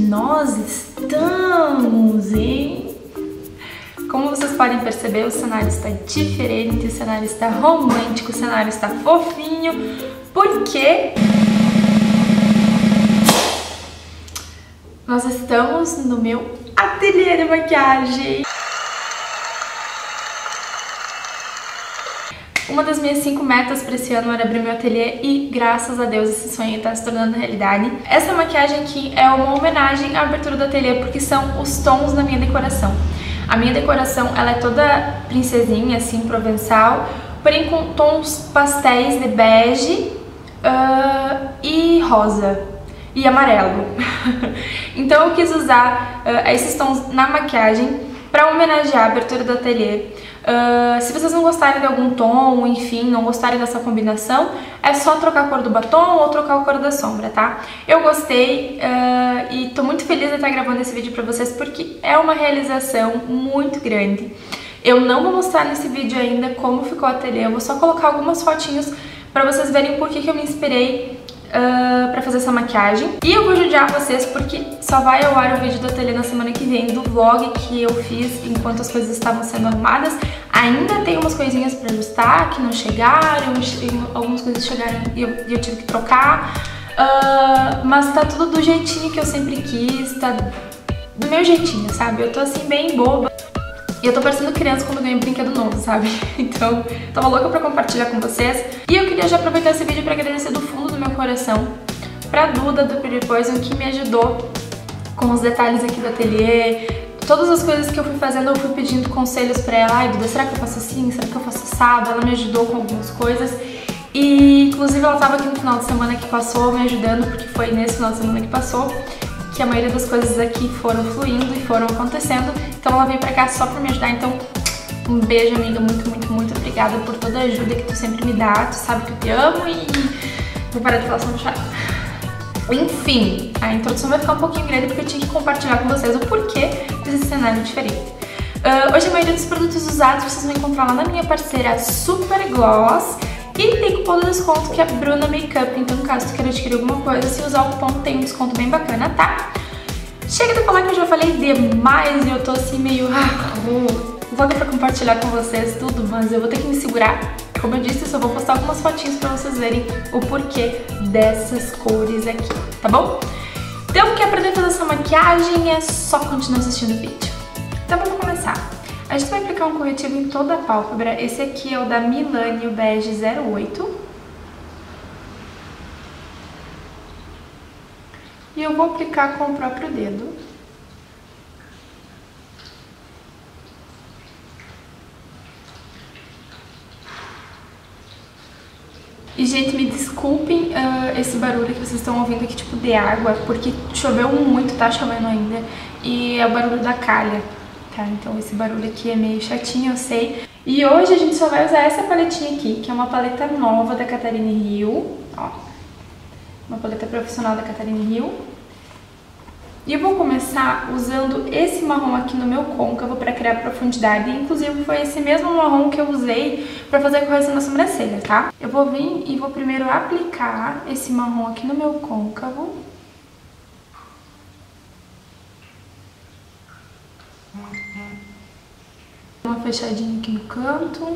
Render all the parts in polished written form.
nós estamos, hein? Como vocês podem perceber, o cenário está diferente, o cenário está romântico, o cenário está fofinho, porque nós estamos no meu ateliê de maquiagem. Uma das minhas 5 metas para esse ano era abrir meu ateliê e, graças a Deus, esse sonho está se tornando realidade. Essa maquiagem aqui é uma homenagem à abertura do ateliê, porque são os tons da minha decoração. A minha decoração, ela é toda princesinha, assim, provençal, porém com tons pastéis de bege e rosa e amarelo. Então eu quis usar esses tons na maquiagem para homenagear a abertura do ateliê. Se vocês não gostarem de algum tom, enfim, não gostarem dessa combinação, é só trocar a cor do batom ou trocar a cor da sombra, tá? Eu gostei e tô muito feliz de estar gravando esse vídeo pra vocês porque é uma realização muito grande. Eu não vou mostrar nesse vídeo ainda como ficou o ateliê, eu vou só colocar algumas fotinhos pra vocês verem por que eu me inspirei pra fazer essa maquiagem. E eu vou judiar vocês porque só vai ao ar o vídeo do ateliê na semana que vem, do vlog que eu fiz enquanto as coisas estavam sendo arrumadas. Ainda tem umas coisinhas pra ajustar que não chegaram, algumas coisas chegaram e eu tive que trocar, mas tá tudo do jeitinho que eu sempre quis, tá do meu jeitinho, sabe? Eu tô assim bem boba. E eu tô parecendo criança quando ganho um brinquedo novo, sabe? Então, tava louca pra compartilhar com vocês. E eu queria já aproveitar esse vídeo pra agradecer do fundo do meu coração pra Duda, do Pretty Poison, que me ajudou com os detalhes aqui do ateliê. Todas as coisas que eu fui fazendo, eu fui pedindo conselhos pra ela. Ai, Duda, será que eu faço assim? Será que eu faço assado? Ela me ajudou com algumas coisas. E, inclusive, ela tava aqui no final de semana que passou me ajudando, porque foi nesse final de semana que passou que a maioria das coisas aqui foram fluindo e foram acontecendo. Então ela veio pra cá só pra me ajudar. Então, um beijo, amiga. Muito, muito, muito obrigada por toda a ajuda que tu sempre me dá. Tu sabe que eu te amo e vou parar de falar só no chat. Enfim, a introdução vai ficar um pouquinho grande porque eu tinha que compartilhar com vocês o porquê desse cenário diferente. Hoje a maioria dos produtos usados vocês vão encontrar lá na minha parceira Super Gloss. E tem cupom de desconto que é Bruna Makeup, então caso tu queira adquirir alguma coisa, se usar o cupom tem um desconto bem bacana, tá? Chega de falar que eu já falei demais e eu tô assim meio... Vou dar pra compartilhar com vocês tudo, mas eu vou ter que me segurar. Como eu disse, eu só vou postar algumas fotinhos pra vocês verem o porquê dessas cores aqui, tá bom? Então, quer aprender a fazer essa maquiagem, é só continuar assistindo o vídeo. Então vamos começar. A gente vai aplicar um corretivo em toda a pálpebra. Esse aqui é o da Milani, o Bege 08. E eu vou aplicar com o próprio dedo. E, gente, me desculpem esse barulho que vocês estão ouvindo aqui, tipo de água, porque choveu muito, tá chovendo ainda. E é o barulho da calha. Então esse barulho aqui é meio chatinho, eu sei. E hoje a gente só vai usar essa paletinha aqui, que é uma paleta nova da Catarine Hill, ó. Uma paleta profissional da Catarine Hill. E eu vou começar usando esse marrom aqui no meu côncavo para criar profundidade. Inclusive foi esse mesmo marrom que eu usei para fazer a correção da sobrancelha, tá? Eu vou vir e vou primeiro aplicar esse marrom aqui no meu côncavo. Uma fechadinha aqui no canto.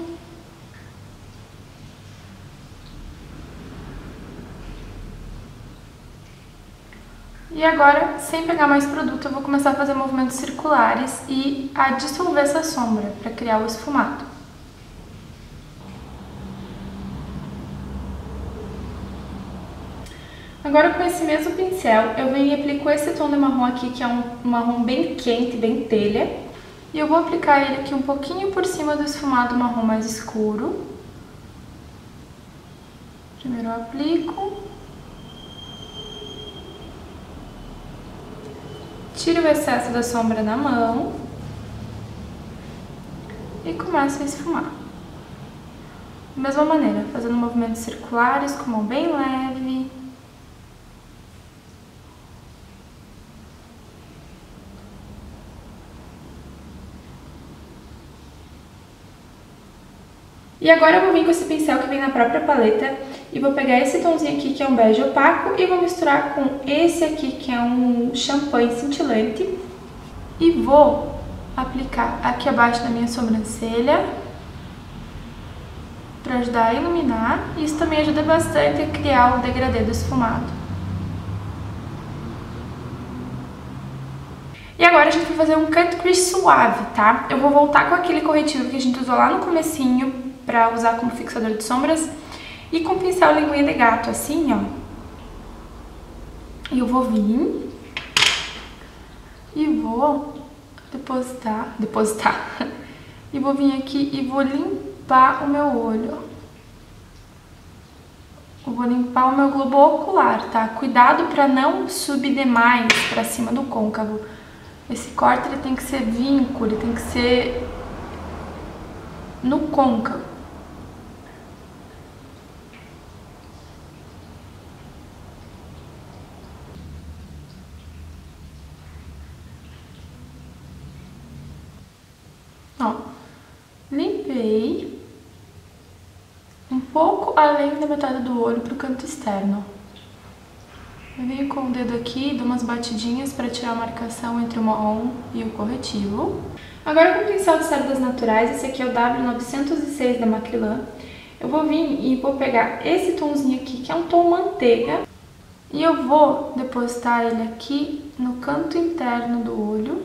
E agora, sem pegar mais produto, eu vou começar a fazer movimentos circulares e a dissolver essa sombra para criar o esfumado. Agora, com esse mesmo pincel, eu venho e aplico esse tom de marrom aqui, que é um marrom bem quente, bem telha. E eu vou aplicar ele aqui um pouquinho por cima do esfumado marrom mais escuro. Primeiro eu aplico. Tiro o excesso da sombra da mão. E começo a esfumar. Da mesma maneira, fazendo movimentos circulares com a mão bem leve. E agora eu vou vir com esse pincel que vem na própria paleta E vou pegar esse tomzinho aqui, que é um bege opaco, e vou misturar com esse aqui, que é um champanhe cintilante. E vou aplicar aqui abaixo da minha sobrancelha, para ajudar a iluminar. Isso também ajuda bastante a criar o degradê do esfumado. E agora a gente vai fazer um cut crease suave, tá? Eu vou voltar com aquele corretivo que a gente usou lá no comecinho, pra usar como fixador de sombras. E com o pincel linguinha de gato, assim, ó. E eu vou vir e vou depositar. E vou vir aqui e vou limpar o meu olho. Eu vou limpar o meu globo ocular, tá? Cuidado pra não subir demais pra cima do côncavo. Esse corte ele tem que ser vinco, ele tem que ser no côncavo. Ó, limpei um pouco além da metade do olho pro canto externo. Eu venho com o dedo aqui, dou umas batidinhas para tirar a marcação entre o marrom e o corretivo. Agora com o pincel de cerdas naturais, esse aqui é o W906 da Macrylan, eu vou vir e vou pegar esse tomzinho aqui, que é um tom manteiga, e eu vou depositar ele aqui no canto interno do olho.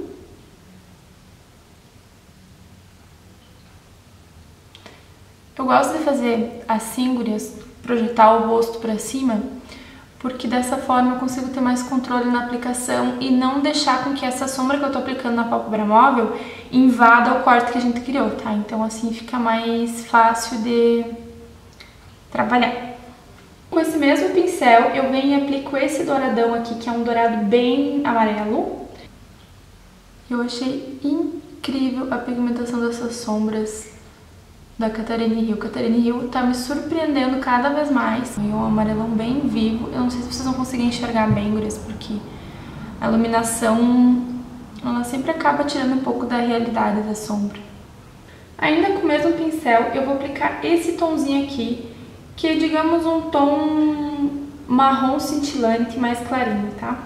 Eu gosto de fazer assim, gurias, projetar o rosto pra cima, porque dessa forma eu consigo ter mais controle na aplicação e não deixar com que essa sombra que eu tô aplicando na pálpebra móvel invada o corte que a gente criou, tá? Então assim fica mais fácil de trabalhar. Com esse mesmo pincel eu venho e aplico esse douradão aqui, que é um dourado bem amarelo. Eu achei incrível a pigmentação dessas sombras da Catarine Hill. Catarine Hill tá me surpreendendo cada vez mais. É um amarelão bem vivo. Eu não sei se vocês vão conseguir enxergar bem, gurias, porque a iluminação, ela sempre acaba tirando um pouco da realidade da sombra. Ainda com o mesmo pincel, eu vou aplicar esse tomzinho aqui, que é, digamos, um tom marrom cintilante, mais clarinho, tá?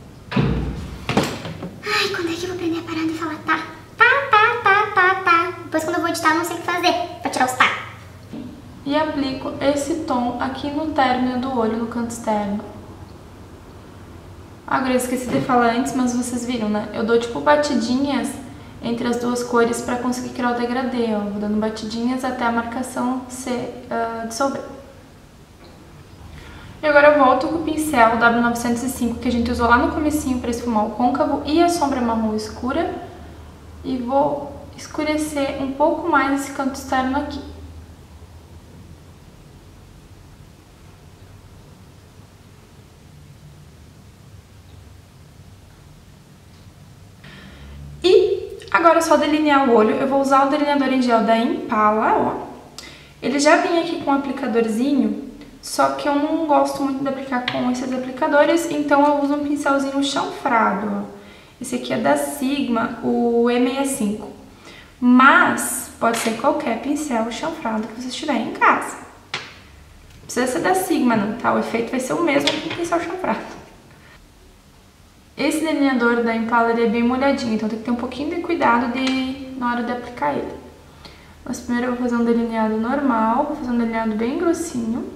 Ai, quando é que eu vou aprender a parar de falar tá? Depois quando eu vou editar eu não sei o que fazer pra tirar os tá. E aplico esse tom aqui no término do olho, no canto externo. Agora eu esqueci de falar antes, mas vocês viram, né? Eu dou tipo batidinhas entre as duas cores pra conseguir criar o degradê, ó. Vou dando batidinhas até a marcação se dissolver. E agora eu volto com o pincel W905 que a gente usou lá no comecinho pra esfumar o côncavo e a sombra marrom escura. E vou escurecer um pouco mais esse canto externo aqui. E agora é só delinear o olho. Eu vou usar o delineador em gel da Impala, ó. Ele já vem aqui com um aplicadorzinho, só que eu não gosto muito de aplicar com esses aplicadores, então eu uso um pincelzinho chanfrado, ó. Esse aqui é da Sigma, o E65. Mas pode ser qualquer pincel chanfrado que vocês tiverem em casa. Não precisa ser da Sigma não, tá? O efeito vai ser o mesmo que o pincel chanfrado. Esse delineador da Impala ele é bem molhadinho, então tem que ter um pouquinho de cuidado na hora de aplicar ele. Mas primeiro eu vou fazer um delineado normal, vou fazer um delineado bem grossinho.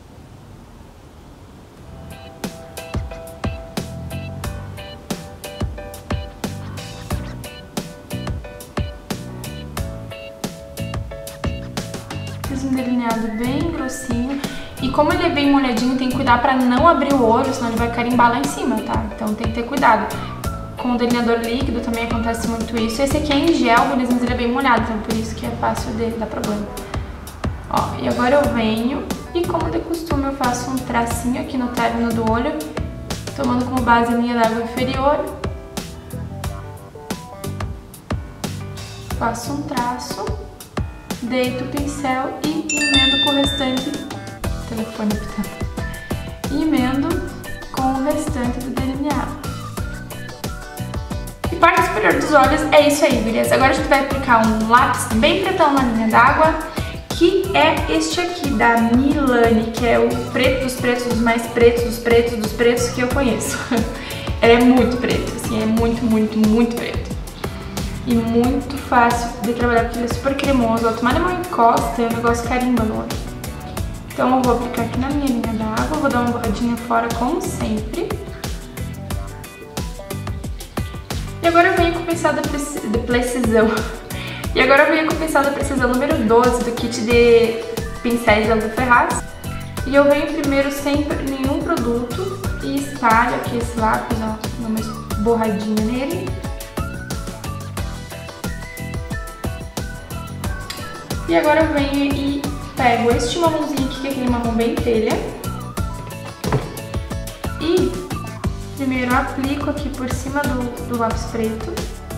Fiz um delineado bem grossinho. E como ele é bem molhadinho, tem que cuidar pra não abrir o olho, senão ele vai carimbar lá em cima, tá? Então tem que ter cuidado. Com o delineador líquido também acontece muito isso. Esse aqui é em gel, mas ele é bem molhado, então por isso que é fácil de dar problema. Ó, e agora eu venho e, como de costume, eu faço um tracinho aqui no término do olho, tomando como base a linha d'água inferior. Faço um traço, deito o pincel e emendo com o restante... telefone apitando. E emendo com o restante do delineado. E parte superior dos olhos é isso aí, beleza? Agora a gente vai aplicar um lápis bem pretão na linha d'água, que é este aqui, da Milani, que é o preto dos pretos, dos mais pretos, dos pretos, dos pretos que eu conheço. É muito preto, assim, é muito, muito, muito preto. E muito fácil de trabalhar, porque ele é super cremoso. Ao tomar uma encosta, o negócio carimba no olho. Então eu vou aplicar aqui na minha linha d'água, vou dar uma borradinha fora, como sempre. E agora eu venho com o pincel da precisão. E agora eu venho com o pincel da precisão número 12 do kit de pincéis da Lu Ferraz. E eu venho primeiro sem nenhum produto e espalho aqui esse lápis, ó, dou uma borradinha nele. E agora eu venho e pego este marronzinho aqui, que é aquele marrom bem telha. E primeiro aplico aqui por cima do lápis preto.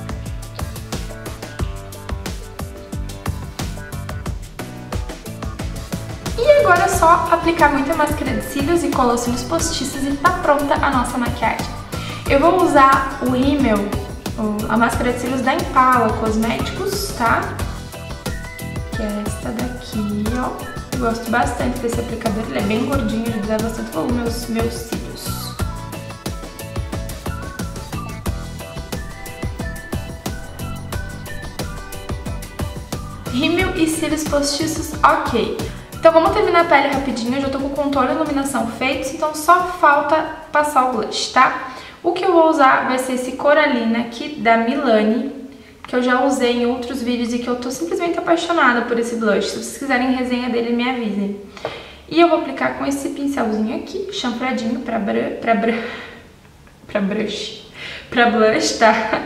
E agora é só aplicar muita máscara de cílios e colar os cílios postiços e tá pronta a nossa maquiagem. Eu vou usar o rímel, a máscara de cílios da Impala Cosméticos, tá? Que é esta daqui, ó. Eu gosto bastante desse aplicador, ele é bem gordinho, ele dá bastante volume aos meus cílios. Rímel e cílios postiços, ok. Então vamos terminar a pele rapidinho, eu já tô com o contorno e iluminação feitos, então só falta passar o blush, tá? O que eu vou usar vai ser esse Coralina aqui da Milani, que eu já usei em outros vídeos e que eu tô simplesmente apaixonada por esse blush. Se vocês quiserem resenha dele, me avisem. E eu vou aplicar com esse pincelzinho aqui, chanfradinho pra blush, tá?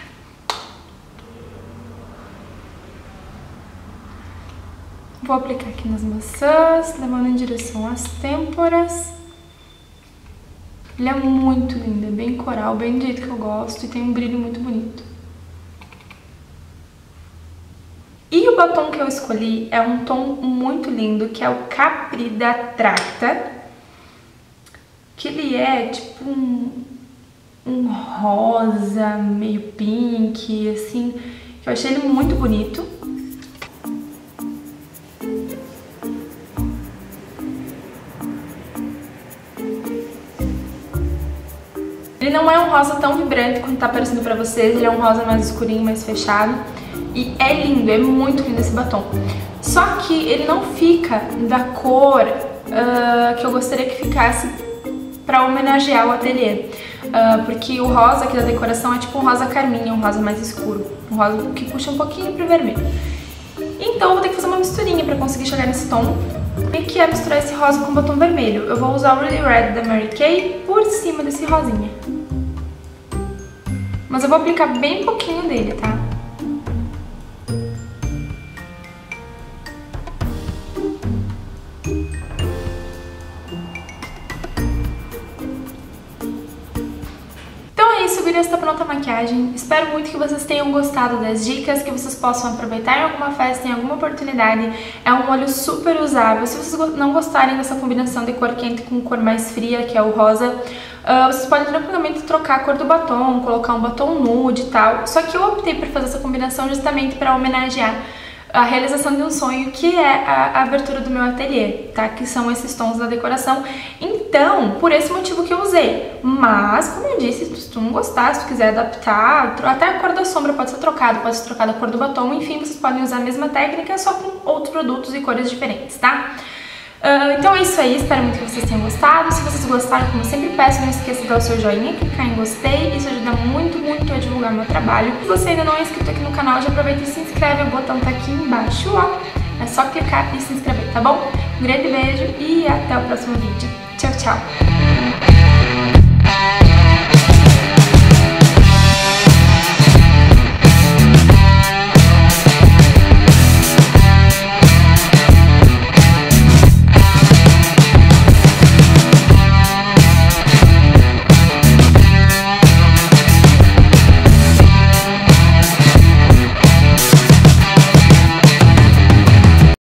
Vou aplicar aqui nas maçãs, levando em direção às têmporas. Ele é muito lindo, é bem coral, bem do jeito que eu gosto e tem um brilho muito bonito. E o batom que eu escolhi é um tom muito lindo, que é o Capri da Tracta. Que ele é tipo um rosa, meio pink, assim. Eu achei ele muito bonito. Ele não é um rosa tão vibrante quanto tá parecendo pra vocês, ele é um rosa mais escurinho, mais fechado. E é lindo, é muito lindo esse batom. Só que ele não fica da cor que eu gostaria que ficasse pra homenagear o ateliê. Porque o rosa aqui da decoração é tipo um rosa carminha, um rosa mais escuro. Um rosa que puxa um pouquinho pro vermelho. Então eu vou ter que fazer uma misturinha pra conseguir chegar nesse tom. E que é misturar esse rosa com o batom vermelho. Eu vou usar o Really Red da Mary Kay por cima desse rosinha. Mas eu vou aplicar bem pouquinho dele, tá? Gurias, tá pronta a maquiagem. Espero muito que vocês tenham gostado das dicas, que vocês possam aproveitar em alguma festa, em alguma oportunidade. É um olho super usável. Se vocês não gostarem dessa combinação de cor quente com cor mais fria, que é o rosa, vocês podem tranquilamente trocar a cor do batom, colocar um batom nude e tal. Só que eu optei por fazer essa combinação justamente para homenagear a realização de um sonho, que é a abertura do meu ateliê, tá? Que são esses tons da decoração. Então, por esse motivo que eu usei. Mas, como eu disse, se tu não gostar, se tu quiser adaptar, até a cor da sombra pode ser trocada a cor do batom, enfim, vocês podem usar a mesma técnica, só com outros produtos e cores diferentes, tá? Então é isso aí, espero muito que vocês tenham gostado. Se vocês gostaram, como eu sempre peço, não esqueça de dar o seu joinha, clicar em gostei, isso ajuda muito, muito a divulgar meu trabalho. Se você ainda não é inscrito aqui no canal, já aproveita e se inscreve, o botão tá aqui embaixo, ó. É só clicar e se inscrever, tá bom? Um grande beijo e até o próximo vídeo. Tchau, tchau!